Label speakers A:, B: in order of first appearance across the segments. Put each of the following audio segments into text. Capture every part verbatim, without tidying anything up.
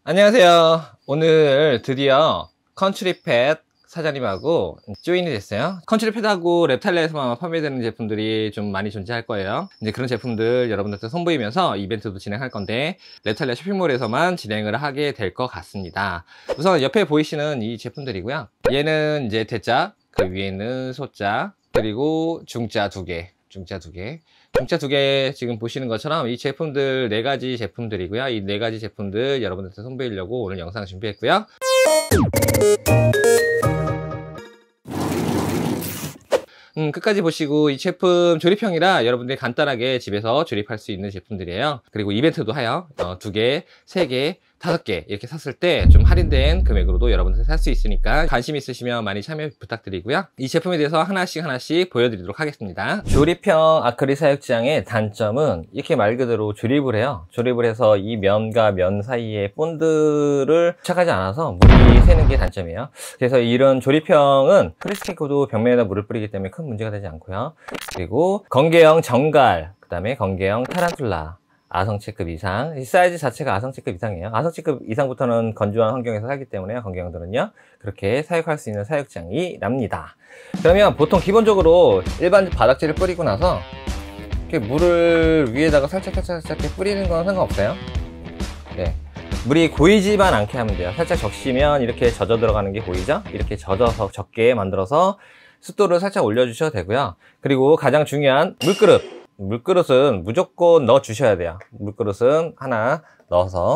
A: 안녕하세요. 오늘 드디어 컨츄리팻 사장님하고 조인이 됐어요. 컨츄리팻하고 랩탈리아에서만 판매되는 제품들이 좀 많이 존재할 거예요. 이제 그런 제품들 여러분들한테 선보이면서 이벤트도 진행할 건데 랩탈리아 쇼핑몰에서만 진행을 하게 될 것 같습니다. 우선 옆에 보이시는 이 제품들이고요. 얘는 이제 대자, 그 위에는 소자, 그리고 중자 두 개, 중자 두 개. 중자 두 개 지금 보시는 것처럼 이 제품들 네 가지 제품들이고요. 이 네 가지 제품들 여러분들한테 선보이려고 오늘 영상 준비했고요. 음, 끝까지 보시고 이 제품 조립형이라 여러분들이 간단하게 집에서 조립할 수 있는 제품들이에요. 그리고 이벤트도 하여 어, 두 개, 세 개, 다섯 개 이렇게 샀을 때 좀 할인된 금액으로도 여러분들 살 수 있으니까 관심 있으시면 많이 참여 부탁드리고요. 이 제품에 대해서 하나씩 하나씩 보여드리도록 하겠습니다. 조립형 아크릴 사육장의 단점은 이렇게 말 그대로 조립을 해요. 조립을 해서 이 면과 면 사이에 본드를 착하지 않아서 물이 새는 게 단점이에요. 그래서 이런 조립형은 크리스티코도 벽면에다 물을 뿌리기 때문에 큰 문제가 되지 않고요. 그리고 건개형 정갈, 그 다음에 건개형 타란툴라 아성체급 이상, 이 사이즈 자체가 아성체급 이상이에요. 아성체급 이상부터는 건조한 환경에서 살기 때문에 건개형들은요 그렇게 사육할 수 있는 사육장이 납니다. 그러면 보통 기본적으로 일반 바닥재를 뿌리고 나서 이렇게 물을 위에다가 살짝 살짝 살짝 뿌리는 건 상관없어요. 네, 물이 고이지만 않게 하면 돼요. 살짝 적시면 이렇게 젖어 들어가는 게 보이죠? 이렇게 젖어서 적게 만들어서 습도를 살짝 올려주셔도 되고요. 그리고 가장 중요한 물그릇, 물그릇은 무조건 넣어 주셔야 돼요. 물그릇은 하나 넣어서,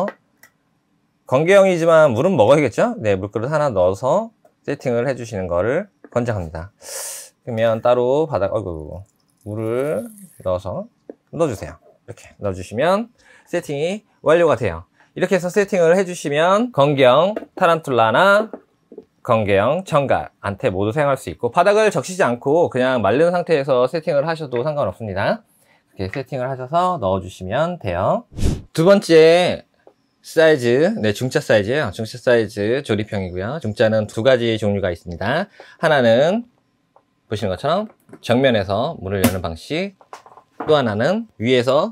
A: 건개형이지만 물은 먹어야겠죠? 네, 물그릇 하나 넣어서 세팅을 해 주시는 거를 권장합니다. 그러면 따로 바닥, 어이구, 물을 넣어서 넣어주세요. 이렇게 넣어주시면 세팅이 완료가 돼요. 이렇게 해서 세팅을 해주시면 건개형 타란툴라나 건개형 정갈한테 모두 사용할 수 있고, 바닥을 적시지 않고 그냥 마른 상태에서 세팅을 하셔도 상관없습니다. 이렇게 세팅을 하셔서 넣어주시면 돼요. 두 번째 사이즈, 네, 중자 사이즈예요. 중자 사이즈 조립형이고요. 중자는 두 가지 종류가 있습니다. 하나는 보시는 것처럼 정면에서 문을 여는 방식, 또 하나는 위에서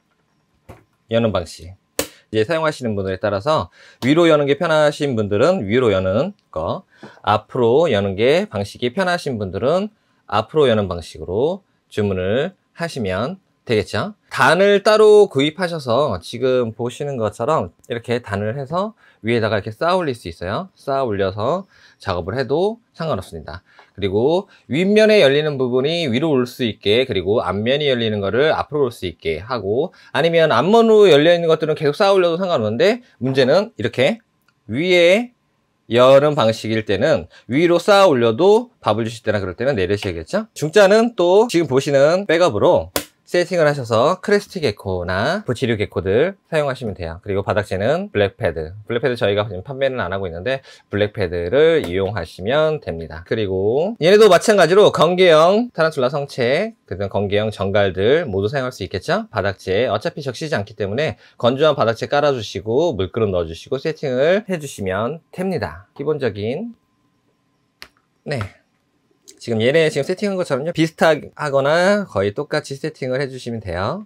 A: 여는 방식. 이제 사용하시는 분들에 따라서 위로 여는 게 편하신 분들은 위로 여는 거, 앞으로 여는 게 방식이 편하신 분들은 앞으로 여는 방식으로 주문을 하시면 되겠죠. 단을 따로 구입하셔서 지금 보시는 것처럼 이렇게 단을 해서 위에다가 이렇게 쌓아 올릴 수 있어요. 쌓아 올려서 작업을 해도 상관없습니다. 그리고 윗면에 열리는 부분이 위로 올 수 있게, 그리고 앞면이 열리는 거를 앞으로 올 수 있게 하고, 아니면 앞면으로 열려 있는 것들은 계속 쌓아 올려도 상관없는데, 문제는 이렇게 위에 여는 방식일 때는 위로 쌓아 올려도 밥을 주실 때나 그럴 때는 내리셔야겠죠. 중자는 또 지금 보시는 백업으로 세팅을 하셔서 크레스트 게코나 부치류 게코들 사용하시면 돼요. 그리고 바닥재는 블랙패드, 블랙패드 저희가 지금 판매는 안 하고 있는데 블랙패드를 이용하시면 됩니다. 그리고 얘네도 마찬가지로 건개형 타란툴라 성체, 그다음 건개형 정갈들 모두 사용할 수 있겠죠. 바닥재 어차피 적시지 않기 때문에 건조한 바닥재 깔아주시고 물그릇 넣어주시고 세팅을 해주시면 됩니다. 기본적인, 네, 지금 얘네 지금 세팅한 것처럼요 비슷하거나 거의 똑같이 세팅을 해주시면 돼요.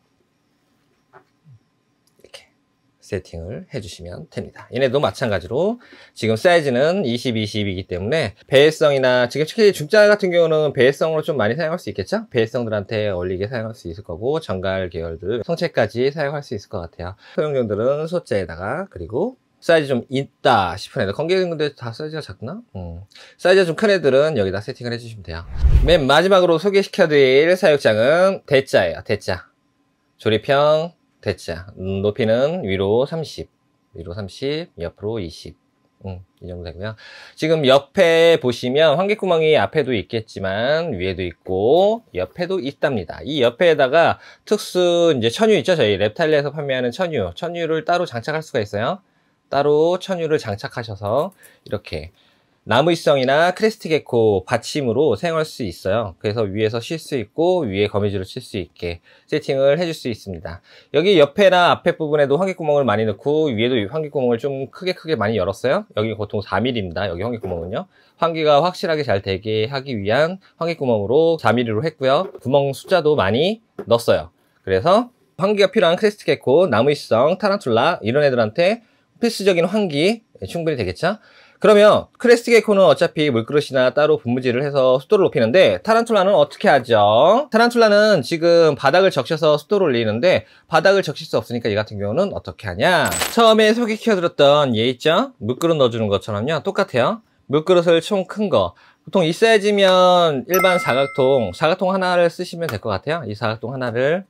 A: 이렇게 세팅을 해주시면 됩니다. 얘네도 마찬가지로 지금 사이즈는 이십, 이십이기 때문에 배회성이나 지금 특히 중자 같은 경우는 배회성으로 좀 많이 사용할 수 있겠죠. 배회성들한테 어울리게 사용할 수 있을 거고, 정갈 계열들 성체까지 사용할 수 있을 것 같아요. 소형종들은 소자에다가, 그리고 사이즈 좀 있다 싶은 애들, 건개형인데 다 사이즈가 작나? 음. 사이즈가 좀 큰 애들은 여기다 세팅을 해주시면 돼요. 맨 마지막으로 소개시켜드릴 사육장은 대자예요. 대자 조립형 대자. 음, 높이는 위로 삼십, 위로 삼십, 옆으로 이십, 음, 이 정도 되고요. 지금 옆에 보시면 환기구멍이 앞에도 있겠지만 위에도 있고 옆에도 있답니다. 이 옆에다가 특수 이제 천유 있죠. 저희 랩탈리아에서 판매하는 천유, 천유를 따로 장착할 수가 있어요. 따로 천유를 장착하셔서 이렇게 나무위성이나 크레스트 게코 받침으로 사용할 수 있어요. 그래서 위에서 쉴 수 있고 위에 거미줄을 칠 수 있게 세팅을 해줄 수 있습니다. 여기 옆에나 앞에 부분에도 환기구멍을 많이 넣고, 위에도 환기구멍을 좀 크게 크게 많이 열었어요. 여기 보통 사 밀리미터입니다. 여기 환기구멍은요. 환기가 확실하게 잘 되게 하기 위한 환기구멍으로 사 밀리미터로 했고요. 구멍 숫자도 많이 넣었어요. 그래서 환기가 필요한 크레스트 게코, 나무위성, 타란툴라 이런 애들한테 필수적인 환기 충분히 되겠죠? 그러면 크레스트 게코는 어차피 물그릇이나 따로 분무질을 해서 습도를 높이는데 타란툴라는 어떻게 하죠? 타란툴라는 지금 바닥을 적셔서 습도를 올리는데 바닥을 적실 수 없으니까 이 같은 경우는 어떻게 하냐? 처음에 소개시켜드렸던 얘 있죠? 물그릇 넣어주는 것처럼요. 똑같아요. 물그릇을 총 큰 거. 보통 이 사이즈면 일반 사각통, 사각통 하나를 쓰시면 될 것 같아요. 이 사각통 하나를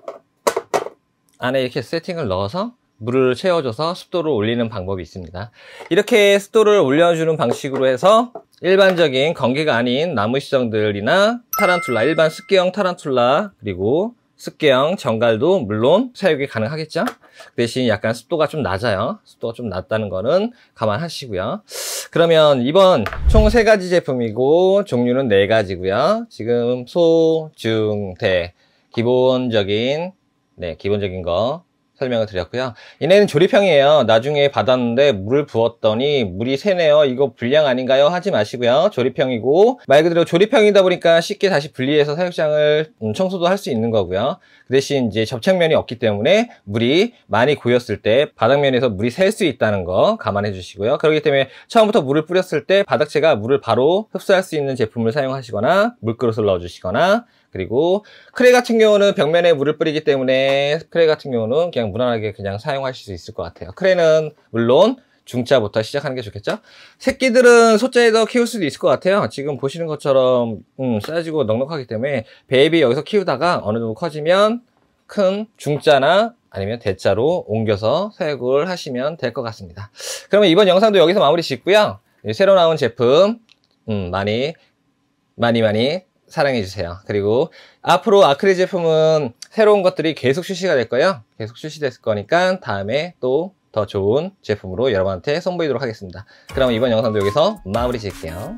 A: 안에 이렇게 세팅을 넣어서 물을 채워줘서 습도를 올리는 방법이 있습니다. 이렇게 습도를 올려주는 방식으로 해서 일반적인 건기가 아닌 나무시정들이나 타란툴라, 일반 습기형 타란툴라, 그리고 습기형 정갈도 물론 사용이 가능하겠죠? 대신 약간 습도가 좀 낮아요. 습도가 좀 낮다는 거는 감안하시고요. 그러면 이번 총 세 가지 제품이고 종류는 네 가지고요. 지금 소, 중, 대 기본적인 네 기본적인 거 설명을 드렸고요. 얘네는 조립형이에요. 나중에 받았는데 물을 부었더니 물이 새네요. 이거 불량 아닌가요? 하지 마시고요. 조립형이고 말 그대로 조립형이다 보니까 쉽게 다시 분리해서 사육장을 청소도 할 수 있는 거고요. 그 대신 이제 접착면이 없기 때문에 물이 많이 고였을 때 바닥면에서 물이 셀 수 있다는 거 감안해 주시고요. 그렇기 때문에 처음부터 물을 뿌렸을 때 바닥재가 물을 바로 흡수할 수 있는 제품을 사용하시거나 물그릇을 넣어 주시거나, 그리고 크레 같은 경우는 벽면에 물을 뿌리기 때문에 크레 같은 경우는 그냥 무난하게 그냥 사용하실 수 있을 것 같아요. 크레는 물론 중자부터 시작하는 게 좋겠죠. 새끼들은 소자에서 키울 수도 있을 것 같아요. 지금 보시는 것처럼 음, 사이즈고 넉넉하기 때문에 베이비 여기서 키우다가 어느 정도 커지면 큰 중자나 아니면 대자로 옮겨서 사육을 하시면 될 것 같습니다. 그러면 이번 영상도 여기서 마무리 짓고요. 새로 나온 제품 음, 많이 많이 많이 사랑해주세요. 그리고 앞으로 아크릴 제품은 새로운 것들이 계속 출시가 될 거예요. 계속 출시될 거니까 다음에 또 더 좋은 제품으로 여러분한테 선보이도록 하겠습니다. 그럼 이번 영상도 여기서 마무리 짓게요.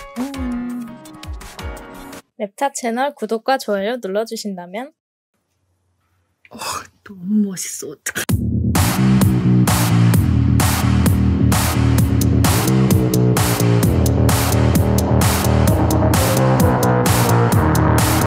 B: 랩차 채널 구독과 좋아요 눌러주신다면
C: 어, 너무 멋있어. 어떡해.